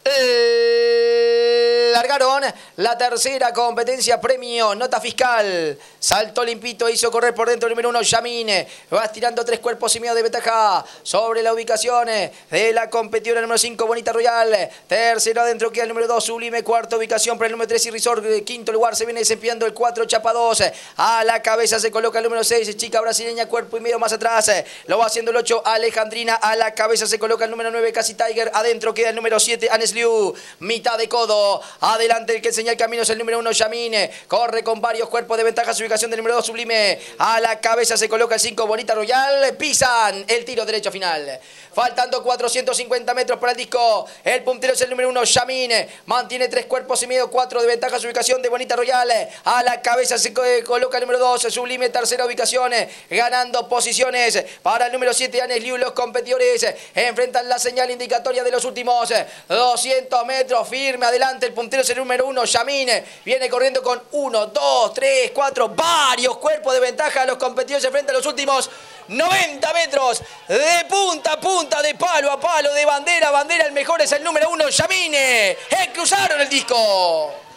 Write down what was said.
Largaron la tercera competencia, premio, nota fiscal. Saltó limpito, hizo correr por dentro el número 1, Yamin. Va estirando 3 cuerpos y medio de ventaja sobre la ubicación de la competidora número 5, Bonita Royal. Tercero adentro queda el número 2, Sublime. Cuarta ubicación para el número 3, Irrisor. Quinto lugar se viene desempeñando el 4, Chapa 2. A la cabeza se coloca el número 6, Chica Brasileña, cuerpo y medio más atrás. Lo va haciendo el 8, Alejandrina. A la cabeza se coloca el número 9, Casi Tiger. Adentro queda el número 7, Anes Liu. Mitad de codo. Adelante el que enseña el camino es el número 1, Yamin. Corre con varios cuerpos de ventaja. Su ubicación del número 2, Sublime. A la cabeza se coloca el 5, Bonita Royal. Pisan el tiro derecho final. Faltando 450 metros para el disco. El puntero es el número 1, Yamin. Mantiene 3 cuerpos y medio, 4 de ventaja. Su ubicación de Bonita Royal. A la cabeza se coloca el número 2, Sublime. Tercera ubicación. Ganando posiciones para el número 7, Anes Liu. Los competidores enfrentan la señal indicatoria de los últimos 200 metros. Firme adelante. El puntero es el número 1, Yamin. Viene corriendo con 1, 2, 3, 4. Varios cuerpos de ventaja. Los competidores se enfrentan a los últimos 90 metros. De punta a punta, de palo a palo, de bandera a bandera. El mejor es el número 1, Yamin. Cruzaron el disco.